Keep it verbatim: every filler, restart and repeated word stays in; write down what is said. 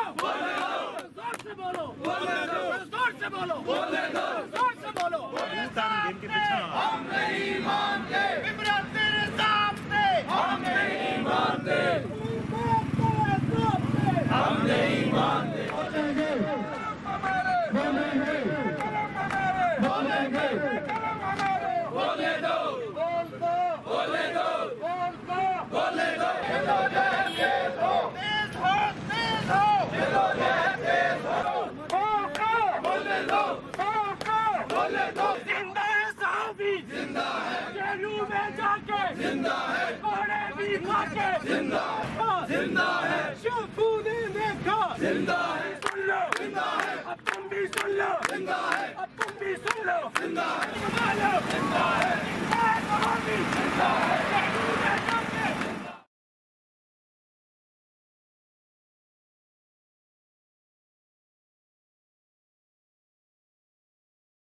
बोलने दो, जोर से बोलो, बोलने दो, जोर से बोलो, बोलने दो, जोर से बोलो। हम नहीं मानते इमरान तेरे सामने, हम नहीं मानते, हम नहीं मानते। बोलेंगे, बोलेंगे, बोलेंगे, बोले दो, बोल दो, बोले दो, बोल दो, बोले दो। तेज हो, तेज हो, तेज हो, तेज हो, बोले दो, बोले दो। जिंदा है साहबी, जिंदा है, जेलू में जाके, जिंदा है, कोड़े भी खा के, जिंदा है, जिंदा है, शफू ने देखा, जिंदा है, सुन लो, जिंदा है, अब तुम भी सुन लो, जिंदा है, अब तुम भी सुन लो, जिंदा है, जिंदा है, जिंदा है, जिंदा है।